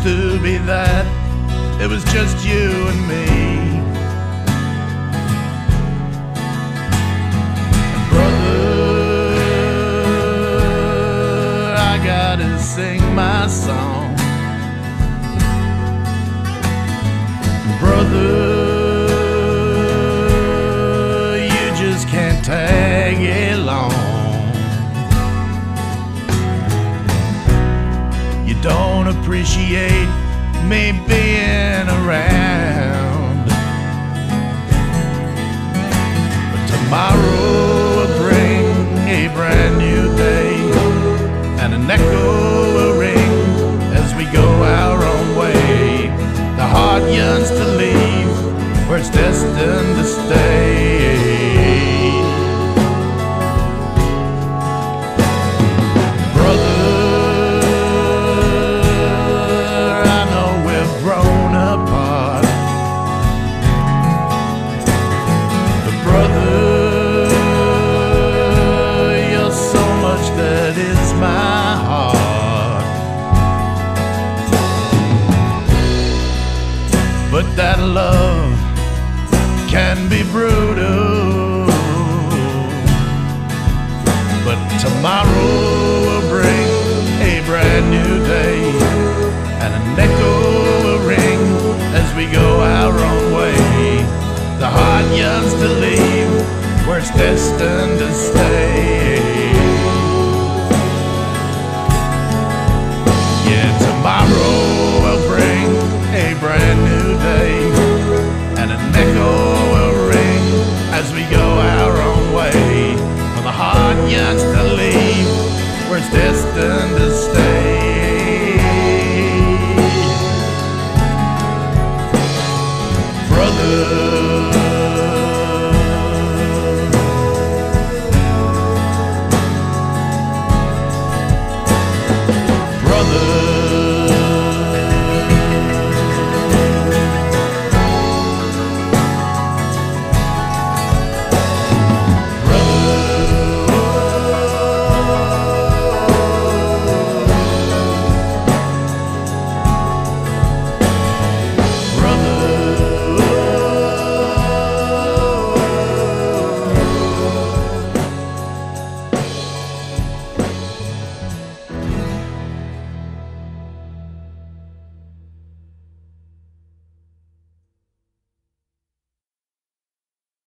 to be that it was just you and me. And brother, I gotta sing my song. Brother, you just can't tag along. You don't appreciate me being around, but tomorrow will bring a brand new day, and an echo will ring as we go our own way. The heart yearns to leave where it's destined to stay. But that love can be brutal. But tomorrow will bring a brand new day, and an echo will ring as we go our own way. The heart yearns to leave where it's destined to stay. Yeah, tomorrow will bring a brand new day, and an echo will ring as we go our own way. For the heart yearns to leave where it's destined to stay. Brother, brother,